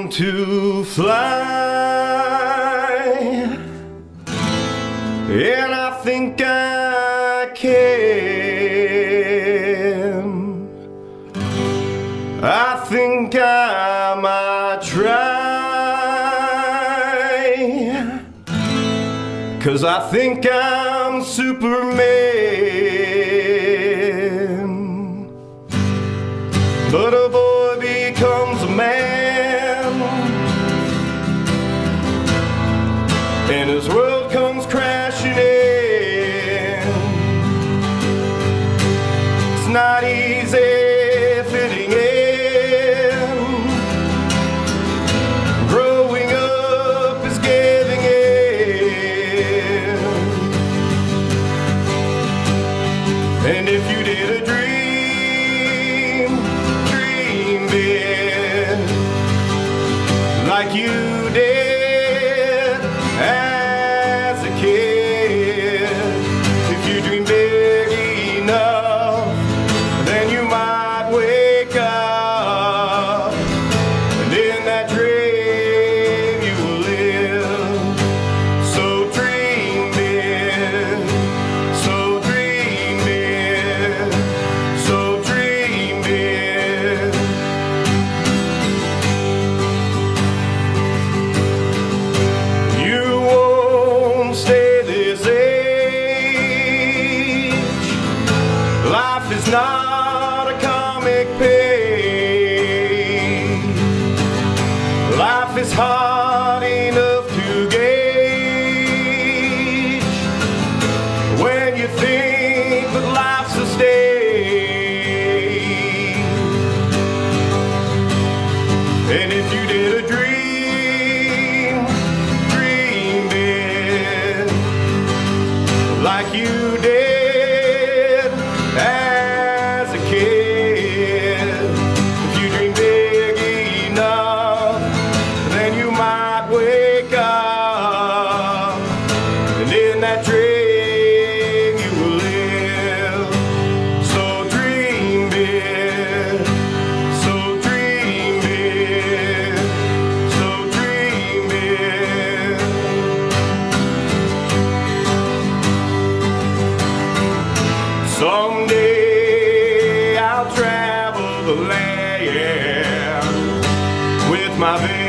want to fly, and I think I can. I think I might try, 'cause I think I'm Superman. But a boy becomes a man, and his world comes crashing in. It's not easy fitting in. Growing up is giving in. And if you did a dream big like you did as a kid, if you dream big enough, then you might wake up, and in that dream you will live. So dream big, so dream big, so dream big. You won't stay this age. Life is not a comic page. Life is hard enough to gauge when you think that life's a stage. And if you did a dream big like you did as a kid, if you dream big enough, then you might wake up, and in that dream you will live. So dream big, so dream big, so dream big. Someday I'll travel the land with my baby.